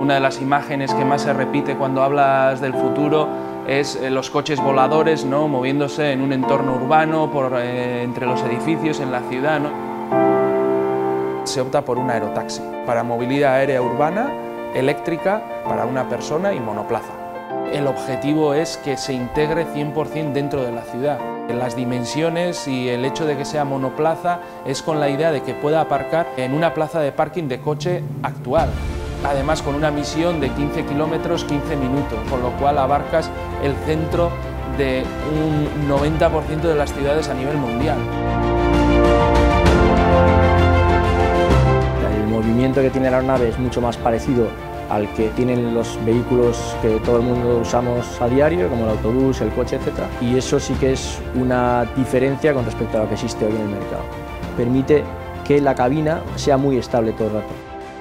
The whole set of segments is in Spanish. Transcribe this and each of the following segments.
Una de las imágenes que más se repite cuando hablas del futuro es los coches voladores, ¿no?, moviéndose en un entorno urbano, entre los edificios, en la ciudad, ¿no? Se opta por un aerotaxi para movilidad aérea urbana, eléctrica, para una persona y monoplaza. El objetivo es que se integre 100% dentro de la ciudad. Las dimensiones y el hecho de que sea monoplaza es con la idea de que pueda aparcar en una plaza de parking de coche actual. Además, con una misión de 15 kilómetros, 15 minutos, con lo cual abarcas el centro de un 90% de las ciudades a nivel mundial. El movimiento que tiene la aeronave es mucho más parecido al que tienen los vehículos que todo el mundo usamos a diario, como el autobús, el coche, etc. Y eso sí que es una diferencia con respecto a lo que existe hoy en el mercado. Permite que la cabina sea muy estable todo el rato.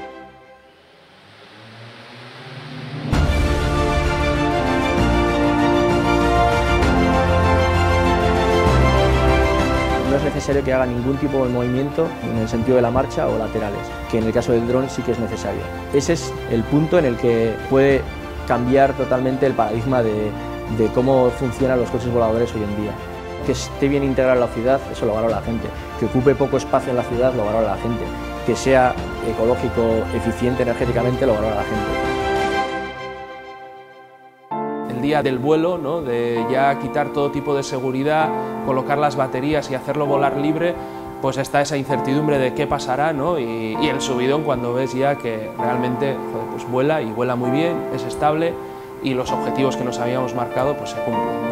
No es necesario que haga ningún tipo de movimiento en el sentido de la marcha o laterales, que en el caso del dron sí que es necesario. Ese es el punto en el que puede cambiar totalmente el paradigma de cómo funcionan los coches voladores hoy en día. Que esté bien integrado en la ciudad, eso lo valora la gente. Que ocupe poco espacio en la ciudad, lo valora la gente. Que sea ecológico, eficiente energéticamente, lo valora la gente. El día del vuelo, ¿no?, de ya quitar todo tipo de seguridad, colocar las baterías y hacerlo volar libre, pues está esa incertidumbre de qué pasará, ¿no?, y el subidón cuando ves ya que realmente, joder, pues vuela y vuela muy bien, es estable y los objetivos que nos habíamos marcado pues se cumplen.